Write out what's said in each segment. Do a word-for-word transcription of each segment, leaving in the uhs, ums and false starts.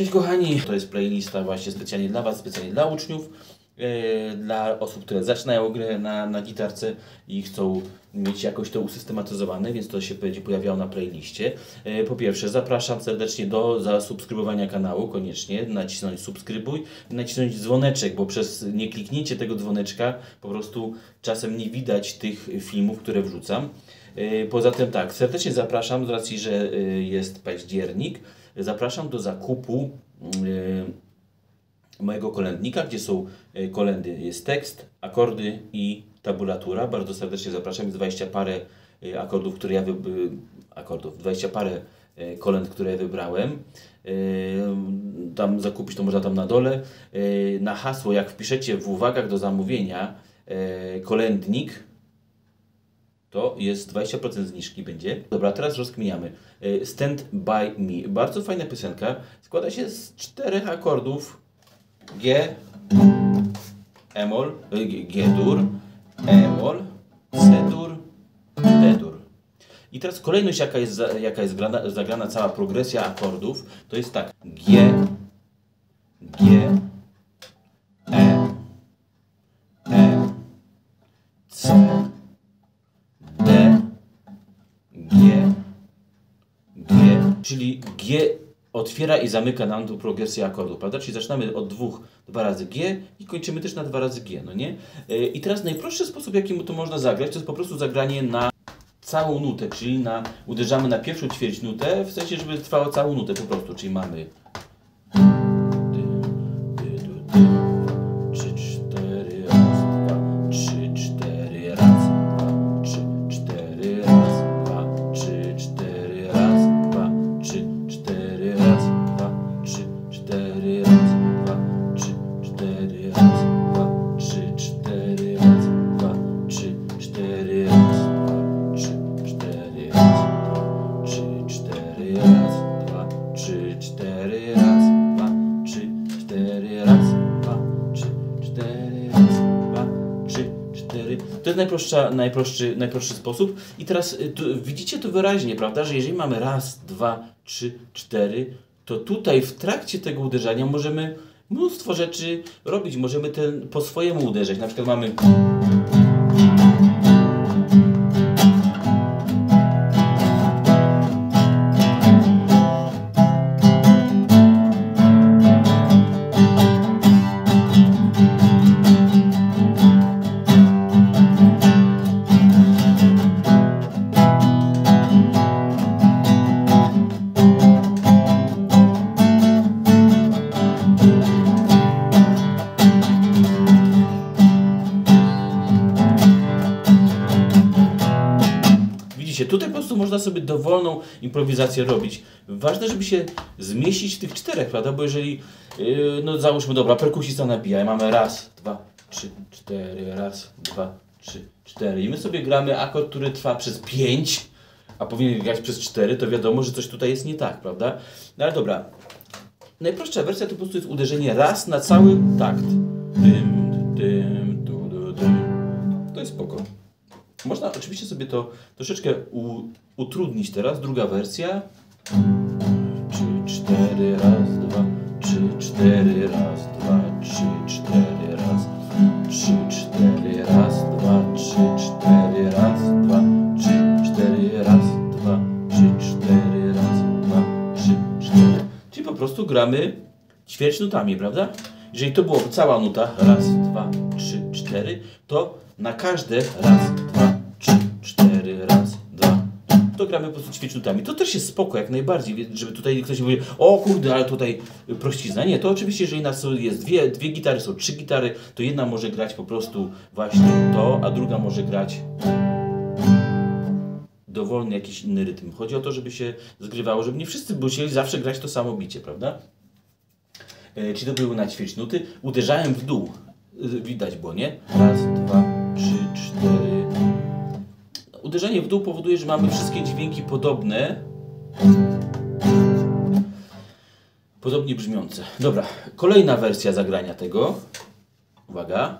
Cześć kochani, to jest playlista właśnie specjalnie dla Was, specjalnie dla uczniów, yy, dla osób, które zaczynają grę na, na gitarce i chcą mieć jakoś to usystematyzowane, więc to się będzie pojawiało na playliście. Yy, po pierwsze, zapraszam serdecznie do zasubskrybowania kanału, koniecznie nacisnąć subskrybuj, nacisnąć dzwoneczek, bo przez niekliknięcie tego dzwoneczka po prostu czasem nie widać tych filmów, które wrzucam. Yy, poza tym tak, serdecznie zapraszam z racji, że yy, jest październik. Zapraszam do zakupu y, mojego kolędnika, gdzie są y, kolendy. Jest tekst, akordy i tabulatura. Bardzo serdecznie zapraszam. Jest dwadzieścia parę y, akordów, które ja wy, y, akordów, dwadzieścia parę y, kolęd, które wybrałem. Y, tam zakupić to można tam na dole. Y, na hasło, jak wpiszecie w uwagach do zamówienia y, kolędnik, to jest dwadzieścia procent zniżki będzie. Dobra, teraz rozkminiamy. Stand by me. Bardzo fajna piosenka. Składa się z czterech akordów. G, E-moll, G-dur, E-moll, C-dur, D-dur. I teraz kolejność, jaka jest, za, jaka jest grana, zagrana, cała progresja akordów, to jest tak. G, G, E, E, C, D, G, G, czyli G otwiera i zamyka nam tu progresję akordów, prawda? Czyli zaczynamy od dwóch, dwa razy G i kończymy też na dwa razy G, no nie? I teraz najprostszy sposób, jakim to można zagrać, to jest po prostu zagranie na całą nutę, czyli na, uderzamy na pierwszą ćwierć nutę, w sensie, żeby trwało całą nutę po prostu, czyli mamy To jest najprostsza, najprostszy, najprostszy sposób. I teraz tu, widzicie to wyraźnie, prawda, że jeżeli mamy raz, dwa, trzy, cztery, to tutaj w trakcie tego uderzania możemy mnóstwo rzeczy robić. Możemy ten po swojemu uderzać. Na przykład mamy... Tutaj po prostu można sobie dowolną improwizację robić. Ważne, żeby się zmieścić w tych czterech, prawda? Bo jeżeli, yy, no załóżmy, dobra, perkusista nabija, mamy raz, dwa, trzy, cztery, raz, dwa, trzy, cztery. I my sobie gramy akord, który trwa przez pięć, a powinien grać przez cztery, to wiadomo, że coś tutaj jest nie tak, prawda? No ale dobra. Najprostsza wersja to po prostu jest uderzenie raz na cały takt. Dym, dym, du, du, dym. To jest spoko. Można oczywiście sobie to troszeczkę u, utrudnić teraz. Druga wersja. Trzy, cztery, raz, dwa, trzy, cztery, raz, dwa, trzy, cztery, raz, trzy, cztery, raz, dwa, trzy, cztery, raz, dwa, trzy, cztery, raz, dwa, trzy, cztery, raz, dwa, trzy, cztery. Czyli po prostu gramy ćwierćnutami, prawda? Jeżeli to byłoby cała nuta, raz, dwa, trzy, cztery, to na każde raz, dwa, trzy, cztery, raz, dwa, to gramy po prostu ćwierćnutami. To też jest spoko, jak najbardziej, żeby tutaj ktoś mówi, o kurde, ale tutaj prościzna. Nie, to oczywiście, jeżeli nas jest dwie, dwie gitary, są trzy gitary, to jedna może grać po prostu właśnie to, a druga może grać dowolny jakiś inny rytm. Chodzi o to, żeby się zgrywało, żeby nie wszyscy musieli zawsze grać to samo bicie, prawda? E, czyli to były na ćwierćnuty. Uderzałem w dół. Widać było, nie? Raz, dwa, trzy, cztery. Uderzenie w dół powoduje, że mamy wszystkie dźwięki podobne. Podobnie brzmiące. Dobra, kolejna wersja zagrania tego. Uwaga.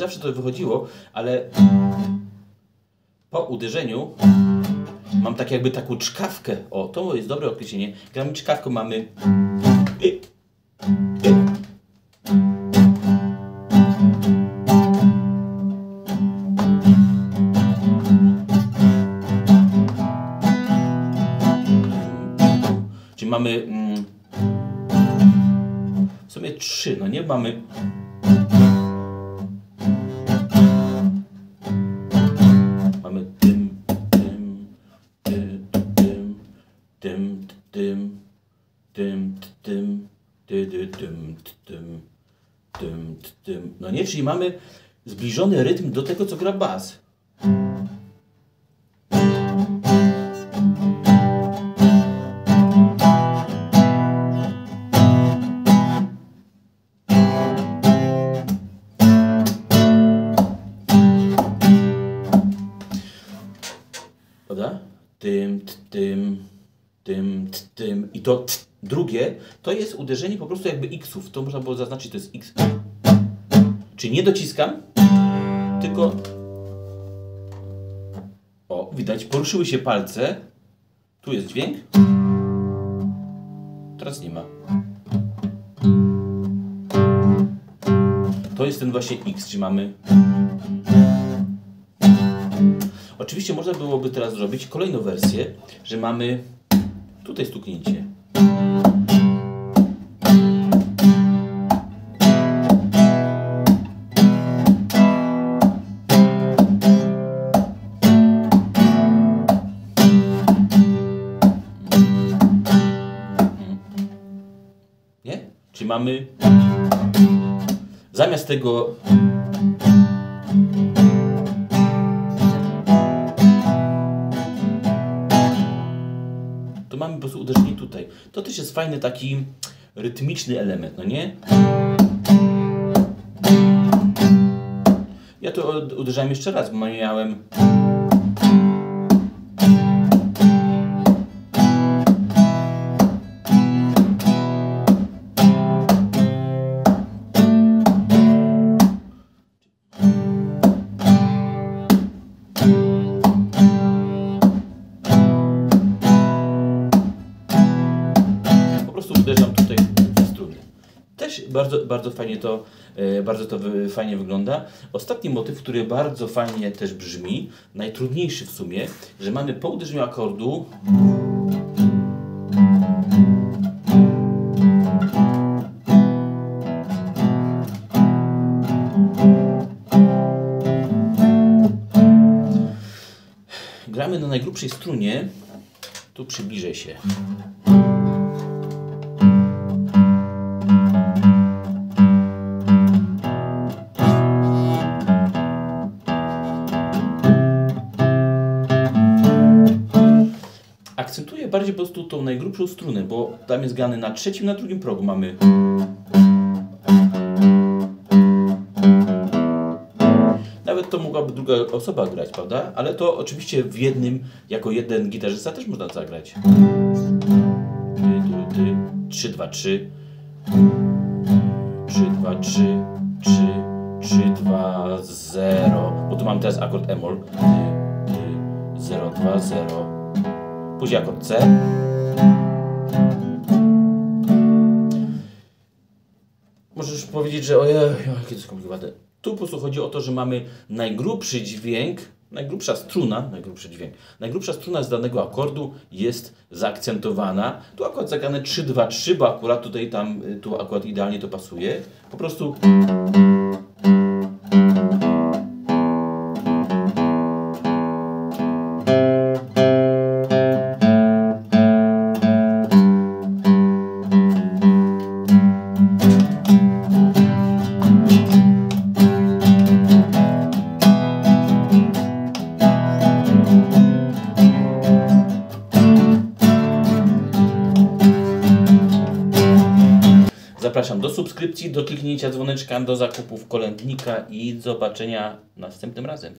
zawsze to wychodziło, ale po uderzeniu mam tak jakby taką czkawkę. O, to jest dobre określenie. Gramy czkawką, mamy... Czyli mamy mm, w sumie trzy, no nie? Mamy mamy tym, tym, tym, tym, tym, tym, tym, tym, tym, tym, tym, tym, tym, no nie? Czyli mamy zbliżony rytm do tego, co gra bas. Prawda? Tym, tym, tym, tym. I to t, drugie to jest uderzenie po prostu jakby xów. To można było zaznaczyć, to jest x. Czyli nie dociskam, tylko... O, widać, poruszyły się palce. Tu jest dźwięk. Teraz nie ma. To jest ten właśnie x, czyli mamy... Oczywiście można byłoby teraz zrobić kolejną wersję, że mamy tutaj stuknięcie. Nie? Czyli mamy zamiast tego to mamy po prostu uderzenie tutaj. To też jest fajny taki rytmiczny element, no nie? Ja to uderzałem jeszcze raz, bo miałem... Uderzam tutaj w struny. Też bardzo, bardzo fajnie to, e, bardzo to wy, fajnie wygląda. Ostatni motyw, który bardzo fajnie też brzmi, najtrudniejszy w sumie, że mamy po uderzeniu akordu gramy na najgrubszej strunie. Tu przybliżę się. Akcentuję bardziej po prostu tą najgrubszą strunę, bo tam jest grany na trzecim, na drugim progu mamy. Nawet to mogłaby druga osoba grać, prawda? Ale to oczywiście w jednym, jako jeden gitarzysta też można zagrać. trzy, dwa, trzy. trzy, dwa, trzy. trzy, trzy, dwa, zero. Bo tu mam teraz akord e-moll. zero, dwa, zero. Później akord C. Możesz powiedzieć, że ojej, jakie to skomplikowane. Tu po prostu chodzi o to, że mamy najgrubszy dźwięk, najgrubsza struna, najgrubszy dźwięk, najgrubsza struna z danego akordu jest zaakcentowana. Tu akurat zagrane trzy, dwa, trzy, bo akurat tutaj tam, tu akurat idealnie to pasuje. Po prostu... Zapraszam do subskrypcji, do kliknięcia dzwoneczka, do zakupów kolędnika i do zobaczenia następnym razem.